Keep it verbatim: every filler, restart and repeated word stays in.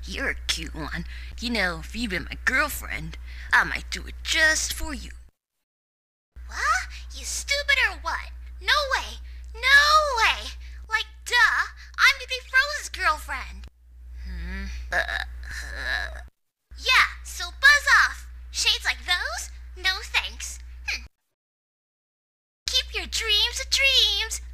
You're a cute one. You know, if you'd been my girlfriend, I might do it just for you. What? You stupid or what? No way! No way! Like, duh! I'm gonna be Rose's girlfriend! Hmm? Uh, uh. Yeah, so buzz off! Shades like those? No thanks. Hm. Keep your dreams a dreams!